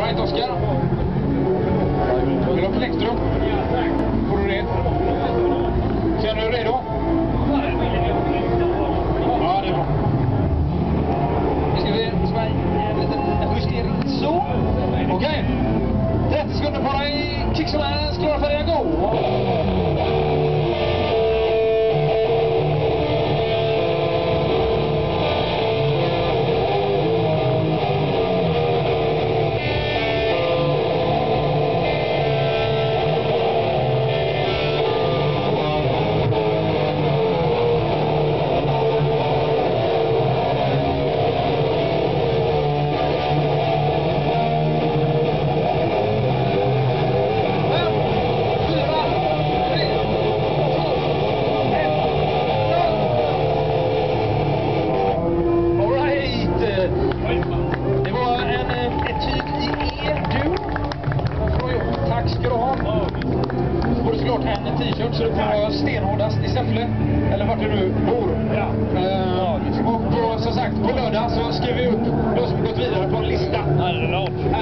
Right, Oskar. Vill du ha plektrum? Får du det? Känner du redo? Ja, det är bra. Nu ska vi göra en liten justering. Så. Okej. 30 sekunder på dig. Kicksalans, klara färdiga, gå! Det var en etyd i E-dur. Tack ska du ha. Så får du såklart en t-shirt så du får vara stenhårdast i Säffle. Eller vart du nu bor. Ja. Och som sagt, på lördag så skriver vi upp de som gått vidare på en lista.